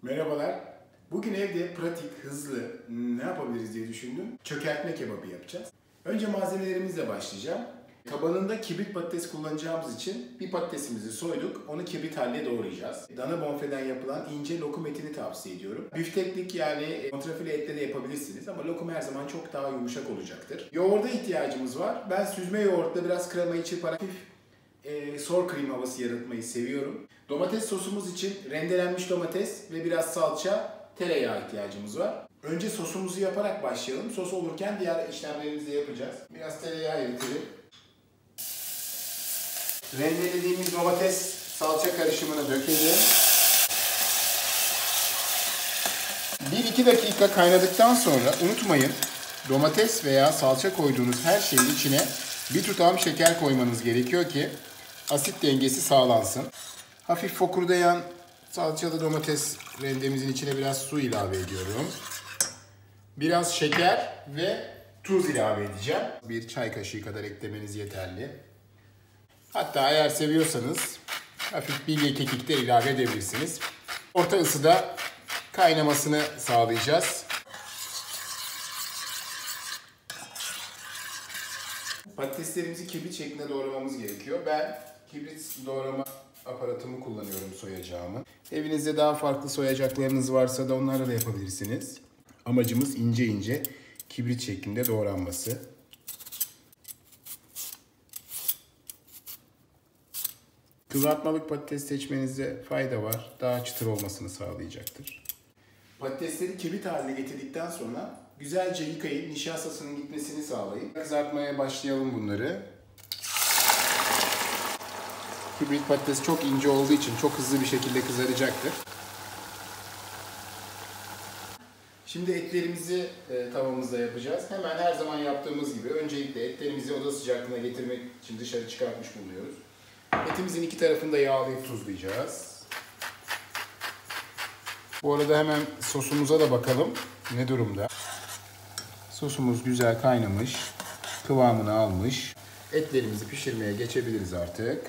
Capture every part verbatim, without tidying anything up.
Merhabalar. Bugün evde pratik, hızlı ne yapabiliriz diye düşündüm. Çökertme kebabı yapacağız. Önce malzemelerimizle başlayacağım. Tabanında kibrit patates kullanacağımız için bir patatesimizi soyduk. Onu kibrit haline doğrayacağız. Dana bonfileden yapılan ince lokum etini tavsiye ediyorum. Büfteklik yani kontrafile etle de yapabilirsiniz ama lokum her zaman çok daha yumuşak olacaktır. Yoğurda ihtiyacımız var. Ben süzme yoğurtla biraz kremayı çırparak hafif e, sour cream havası yaratmayı seviyorum. Domates sosumuz için rendelenmiş domates ve biraz salça, tereyağı ihtiyacımız var. Önce sosumuzu yaparak başlayalım. Sos olurken diğer işlemlerimizi de yapacağız. Biraz tereyağı eritelim. Rendelediğimiz domates salça karışımını dökelim. bir iki dakika kaynadıktan sonra unutmayın, domates veya salça koyduğunuz her şeyin içine bir tutam şeker koymanız gerekiyor ki asit dengesi sağlansın. Hafif fokurdayan salçalı domates rendemizin içine biraz su ilave ediyorum. Biraz şeker ve tuz ilave edeceğim. Bir çay kaşığı kadar eklemeniz yeterli. Hatta eğer seviyorsanız hafif bilye kekik de ilave edebilirsiniz. Orta ısıda kaynamasını sağlayacağız. Patateslerimizi kibrit şeklinde doğramamız gerekiyor. Ben kibrit doğrama aparatımı kullanıyorum soyacağımı. Evinizde daha farklı soyacaklarınız varsa da onlarla da yapabilirsiniz. Amacımız ince ince kibrit şeklinde doğranması. Kızartmalık patates seçmenizde fayda var. Daha çıtır olmasını sağlayacaktır. Patatesleri kibrit haline getirdikten sonra güzelce yıkayıp nişastasının gitmesini sağlayın. Kızartmaya başlayalım bunları. Kibrit patates çok ince olduğu için çok hızlı bir şekilde kızaracaktır. Şimdi etlerimizi e, tavamızda yapacağız. Hemen her zaman yaptığımız gibi öncelikle etlerimizi oda sıcaklığına getirmek için dışarı çıkartmış bulunuyoruz. Etimizin iki tarafını da yağlayıp tuzlayacağız. Bu arada hemen sosumuza da bakalım ne durumda. Sosumuz güzel kaynamış, kıvamını almış. Etlerimizi pişirmeye geçebiliriz artık.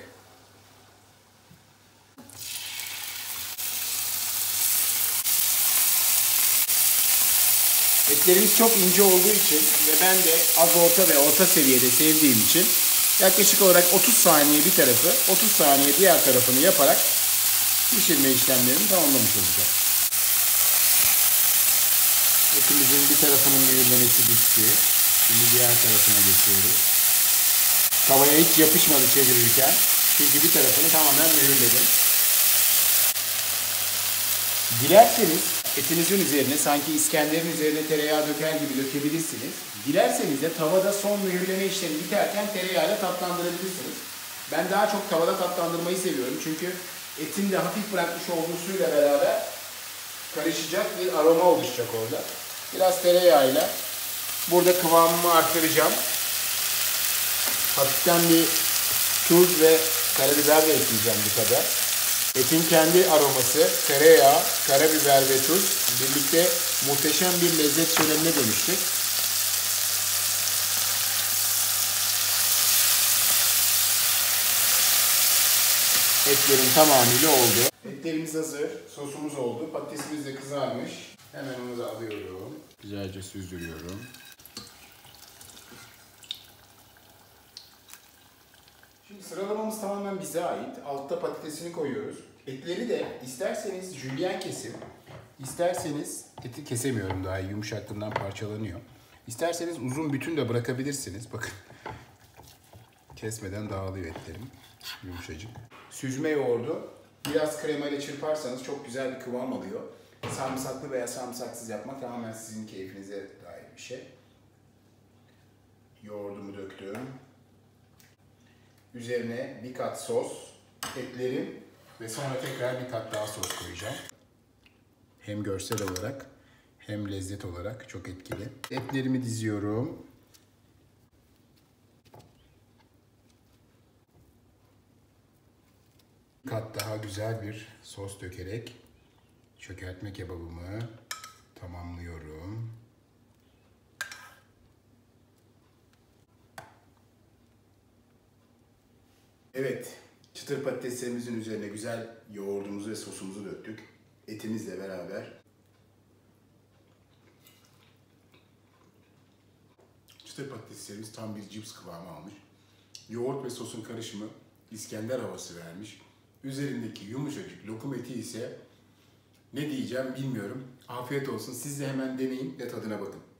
Etlerimiz çok ince olduğu için ve ben de az orta ve orta seviyede sevdiğim için yaklaşık olarak otuz saniye bir tarafı, otuz saniye diğer tarafını yaparak pişirme işlemlerini tamamlamış olacağım. Etimizin bir tarafının mühürlemesi bitti. Şimdi diğer tarafına geçiyoruz. Tavaya hiç yapışmadı çevirirken. Çünkü bir tarafını tamamen mühürledim. Dilerseniz etinizin üzerine sanki İskender'in üzerine tereyağı döker gibi dökebilirsiniz. Dilerseniz de tavada son mühürleme işlemi biterken tereyağıyla tatlandırabilirsiniz. Ben daha çok tavada tatlandırmayı seviyorum. Çünkü etin de hafif bırakmış olduğu suyla beraber karışacak bir aroma oluşacak orada. Biraz tereyağıyla burada kıvamımı arttıracağım. Hafiften bir tuz ve karabiber de ekleyeceğim bu kadar. Etin kendi aroması, tereyağı, karabiber ve tuz birlikte muhteşem bir lezzet şölenine dönüştü. Etlerin tamamıyla oldu. Etlerimiz hazır, sosumuz oldu, patatesimiz de kızarmış. Hemen onu da alıyorum. Güzelce süzdürüyorum. Şimdi sıralamamız tamamen bize ait. Altta patatesini koyuyoruz. Etleri de isterseniz jülyen kesim, isterseniz eti kesemiyorum daha iyi, yumuşaklığından parçalanıyor. İsterseniz uzun bütün de bırakabilirsiniz. Bakın kesmeden dağılıyor etlerim. Yumuşacık. Süzme yoğurdu biraz krema ile çırparsanız çok güzel bir kıvam alıyor. Sarımsaklı veya sarımsaksız yapmak tamamen sizin keyfinize dair bir şey. Yoğurdumu döktüm. Üzerine bir kat sos, etlerim ve sonra tekrar bir kat daha sos koyacağım. Hem görsel olarak hem lezzet olarak çok etkili. Etlerimi diziyorum. Bir kat daha güzel bir sos dökerek çökertme kebabımı tamamlıyorum. Evet, çıtır patateslerimizin üzerine güzel yoğurdumuzu ve sosumuzu döktük. etimizle beraber. Çıtır patateslerimiz tam bir cips kıvamı almış. Yoğurt ve sosun karışımı İskender havası vermiş. Üzerindeki yumuşacık lokum eti ise ne diyeceğim bilmiyorum. Afiyet olsun. Siz de hemen deneyin ve tadına bakın.